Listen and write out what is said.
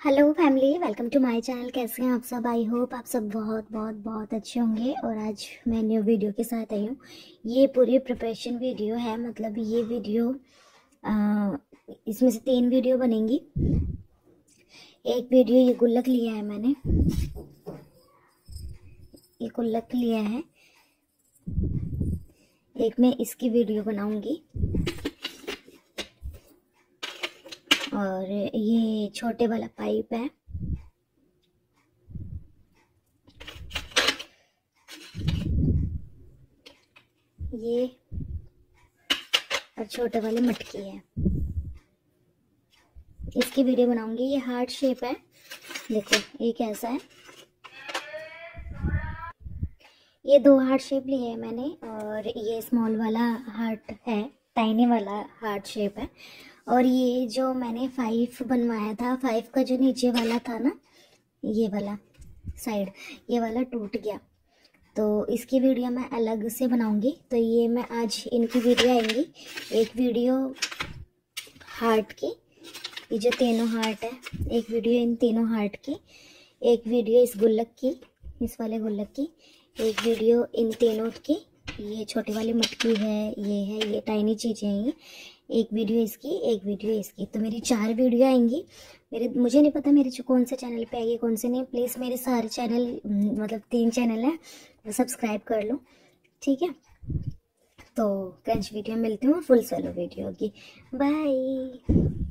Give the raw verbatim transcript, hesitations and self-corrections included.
Hello family, welcome to my channel. कैसे हैं आप सब? आई होप आप सब बहुत बहुत बहुत अच्छे होंगे। और आज मैं न्यू वीडियो के साथ आई हूँ। ये पूरी प्रिपरेशन वीडियो है, मतलब ये वीडियो आ, इसमें से तीन वीडियो बनेंगी। एक वीडियो ये गुल्लक लिया है मैंने, ये गुल्लक लिया है। एक मैं इसकी वीडियो बनाऊंगी और ये छोटे वाला पाइप है। ये और छोटे वाले मटकी है, इसकी वीडियो बनाऊंगी। ये हार्ट शेप है, देखो ये कैसा है। ये दो हार्ट शेप लिए है मैंने और ये स्मॉल वाला हार्ट है, टाइनी वाला हार्ट शेप है। और ये जो मैंने फाइव बनवाया था, फाइव का जो नीचे वाला था ना, ये वाला साइड, ये वाला टूट गया, तो इसकी वीडियो मैं अलग से बनाऊंगी। तो ये मैं आज इनकी वीडियो आएंगी। एक वीडियो हार्ट की, ये जो तीनों हार्ट है, एक वीडियो इन तीनों हार्ट की, एक वीडियो इस गुल्लक की, इस वाले गुल्लक की, एक वीडियो इन तीनों की। ये छोटी वाली मटकी है, ये है, ये टाइनी चीज़ें हैं। ये एक वीडियो इसकी, एक वीडियो इसकी। तो मेरी चार वीडियो आएंगी। मेरे मुझे नहीं पता मेरे जो कौन से चैनल पे आएगी, कौन से नहीं। प्लीज़ मेरे सारे चैनल, मतलब तीन चैनल हैं, वो सब्सक्राइब कर लो, ठीक है। तो क्रंच वीडियो मिलती हूँ, फुल सोलो वीडियो होगी। बाय।